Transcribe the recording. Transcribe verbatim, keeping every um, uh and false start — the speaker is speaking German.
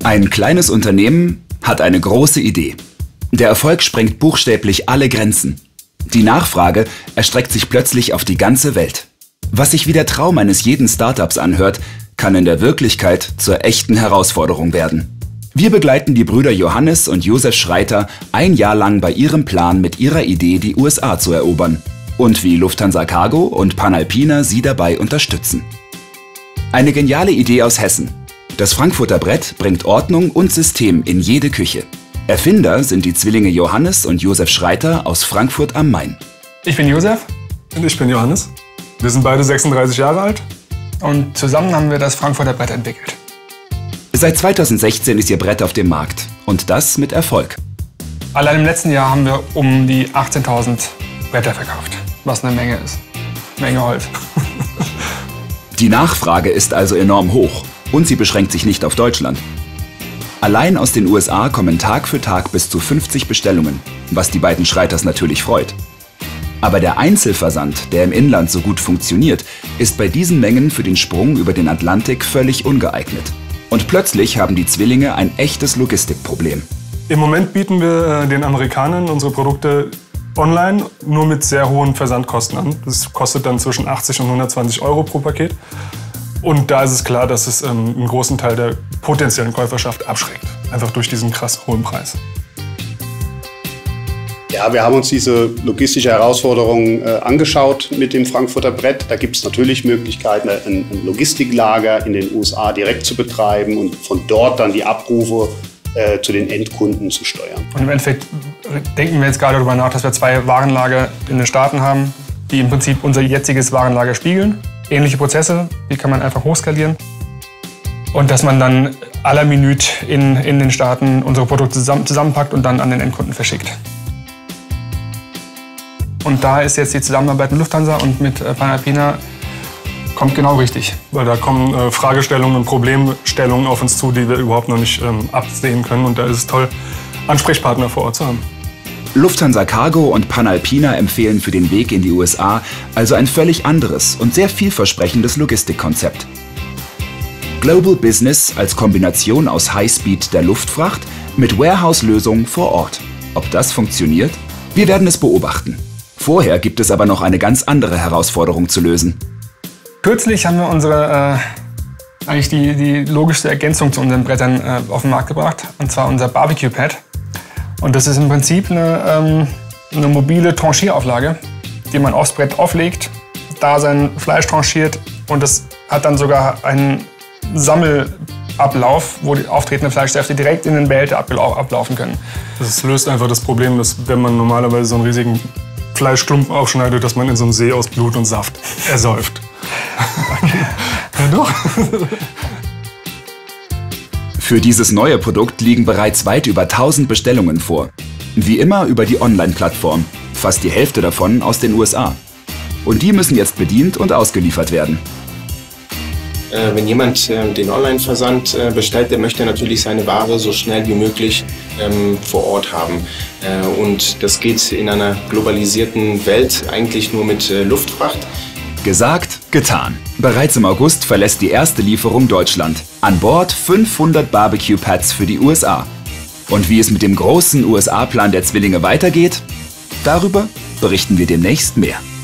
Ein kleines Unternehmen hat eine große Idee. Der Erfolg sprengt buchstäblich alle Grenzen. Die Nachfrage erstreckt sich plötzlich auf die ganze Welt. Was sich wie der Traum eines jeden Startups anhört, kann in der Wirklichkeit zur echten Herausforderung werden. Wir begleiten die Brüder Johannes und Josef Schreiter ein Jahr lang bei ihrem Plan, mit ihrer Idee die U S A zu erobern und wie Lufthansa Cargo und Panalpina sie dabei unterstützen. Eine geniale Idee aus Hessen. Das Frankfurter Brett bringt Ordnung und System in jede Küche. Erfinder sind die Zwillinge Johannes und Josef Schreiter aus Frankfurt am Main. Ich bin Josef. Und ich bin Johannes. Wir sind beide sechsunddreißig Jahre alt. Und zusammen haben wir das Frankfurter Brett entwickelt. Seit zweitausendsechzehn ist ihr Brett auf dem Markt. Und das mit Erfolg. Allein im letzten Jahr haben wir um die achtzehntausend Bretter verkauft. Was eine Menge ist. Menge Holz. Die Nachfrage ist also enorm hoch. Und sie beschränkt sich nicht auf Deutschland. Allein aus den U S A kommen Tag für Tag bis zu fünfzig Bestellungen, was die beiden Schreiters natürlich freut. Aber der Einzelversand, der im Inland so gut funktioniert, ist bei diesen Mengen für den Sprung über den Atlantik völlig ungeeignet. Und plötzlich haben die Zwillinge ein echtes Logistikproblem. Im Moment bieten wir den Amerikanern unsere Produkte online nur mit sehr hohen Versandkosten an. Das kostet dann zwischen achtzig und hundertzwanzig Euro pro Paket. Und da ist es klar, dass es ähm, einen großen Teil der potenziellen Käuferschaft abschreckt. Einfach durch diesen krass hohen Preis. Ja, wir haben uns diese logistische Herausforderung äh, angeschaut mit dem Frankfurter Brett. Da gibt es natürlich Möglichkeiten, ein, ein Logistiklager in den U S A direkt zu betreiben und von dort dann die Abrufe äh, zu den Endkunden zu steuern. Und im Endeffekt denken wir jetzt gerade darüber nach, dass wir zwei Warenlager in den Staaten haben, die im Prinzip unser jetziges Warenlager spiegeln. Ähnliche Prozesse, die kann man einfach hochskalieren. Und dass man dann à la minute in, in den Staaten unsere Produkte zusammen, zusammenpackt und dann an den Endkunden verschickt. Und da ist jetzt die Zusammenarbeit mit Lufthansa und mit äh, Panalpina kommt genau richtig. Weil da kommen äh, Fragestellungen und Problemstellungen auf uns zu, die wir überhaupt noch nicht ähm, absehen können. Und da ist es toll, Ansprechpartner vor Ort zu haben. Lufthansa Cargo und Panalpina empfehlen für den Weg in die U S A also ein völlig anderes und sehr vielversprechendes Logistikkonzept. Global Business als Kombination aus Highspeed der Luftfracht mit Warehouse-Lösungen vor Ort. Ob das funktioniert? Wir werden es beobachten. Vorher gibt es aber noch eine ganz andere Herausforderung zu lösen. Kürzlich haben wir unsere, äh, eigentlich die, die logischste Ergänzung zu unseren Brettern äh, auf den Markt gebracht, und zwar unser Barbecue Pad. Und das ist im Prinzip eine, ähm, eine mobile Tranchierauflage, die man aufs Brett auflegt, da sein Fleisch tranchiert, und das hat dann sogar einen Sammelablauf, wo die auftretenden Fleischsäfte direkt in den Behälter ablau ablaufen können. Das löst einfach das Problem, dass wenn man normalerweise so einen riesigen Fleischklumpen aufschneidet, dass man in so einem See aus Blut und Saft ersäuft. Ja doch. Für dieses neue Produkt liegen bereits weit über tausend Bestellungen vor. Wie immer über die Online-Plattform, fast die Hälfte davon aus den U S A. Und die müssen jetzt bedient und ausgeliefert werden. Äh, wenn jemand äh, den Online-Versand äh, bestellt, der möchte natürlich seine Ware so schnell wie möglich ähm, vor Ort haben. Äh, und das geht in einer globalisierten Welt eigentlich nur mit äh, Luftfracht. Gesagt, getan. Bereits im August verlässt die erste Lieferung Deutschland. An Bord fünfhundert Barbecue-Pads für die U S A. Und wie es mit dem großen U S A-Plan der Zwillinge weitergeht, darüber berichten wir demnächst mehr.